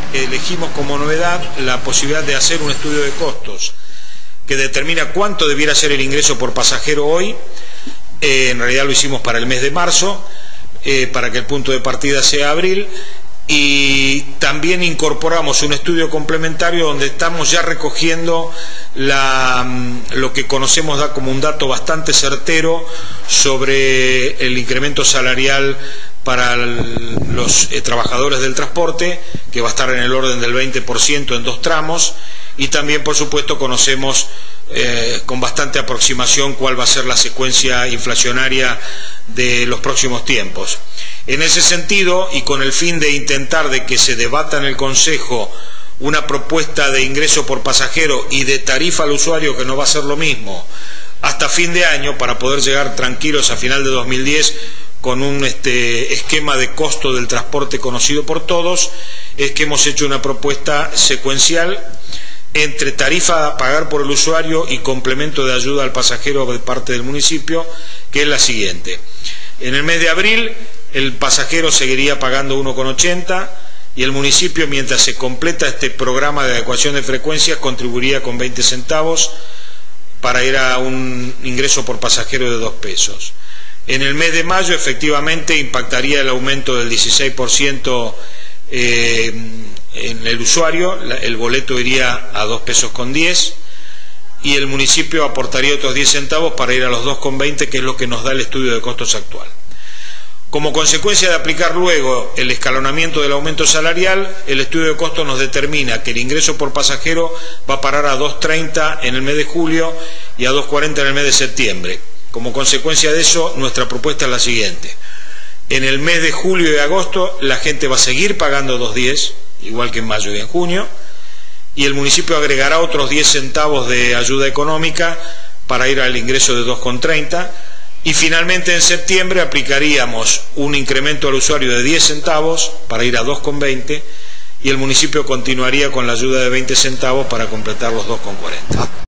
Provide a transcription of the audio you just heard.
elegimos como novedad la posibilidad de hacer un estudio de costos que determina cuánto debiera ser el ingreso por pasajero hoy. En realidad lo hicimos para el mes de marzo, para que el punto de partida sea abril, y también incorporamos un estudio complementario donde estamos ya recogiendo lo que conocemos como un dato bastante certero sobre el incremento salarial para los trabajadores del transporte, que va a estar en el orden del 20% en 2 tramos, y también, por supuesto, conocemos con bastante aproximación cuál va a ser la secuencia inflacionaria de los próximos tiempos. En ese sentido, y con el fin de intentar de que se debata en el Consejo una propuesta de ingreso por pasajero y de tarifa al usuario, que no va a ser lo mismo, hasta fin de año, para poder llegar tranquilos a final de 2010 con un esquema de costo del transporte conocido por todos, es que hemos hecho una propuesta secuencial entre tarifa a pagar por el usuario y complemento de ayuda al pasajero de parte del municipio, que es la siguiente. En el mes de abril el pasajero seguiría pagando 1,80 y el municipio, mientras se completa este programa de adecuación de frecuencias, contribuiría con 20 centavos para ir a un ingreso por pasajero de 2 pesos. En el mes de mayo efectivamente impactaría el aumento del 16% en el usuario, el boleto iría a 2 pesos con 10 y el municipio aportaría otros 10 centavos para ir a los 2,20, que es lo que nos da el estudio de costos actual. Como consecuencia de aplicar luego el escalonamiento del aumento salarial, el estudio de costos nos determina que el ingreso por pasajero va a parar a 2,30 en el mes de julio y a 2,40 en el mes de septiembre. Como consecuencia de eso, nuestra propuesta es la siguiente. En el mes de julio y agosto la gente va a seguir pagando 2,10, igual que en mayo y en junio, y el municipio agregará otros 10 centavos de ayuda económica para ir al ingreso de 2,30, y finalmente en septiembre aplicaríamos un incremento al usuario de 10 centavos para ir a 2,20 y el municipio continuaría con la ayuda de 20 centavos para completar los 2,40.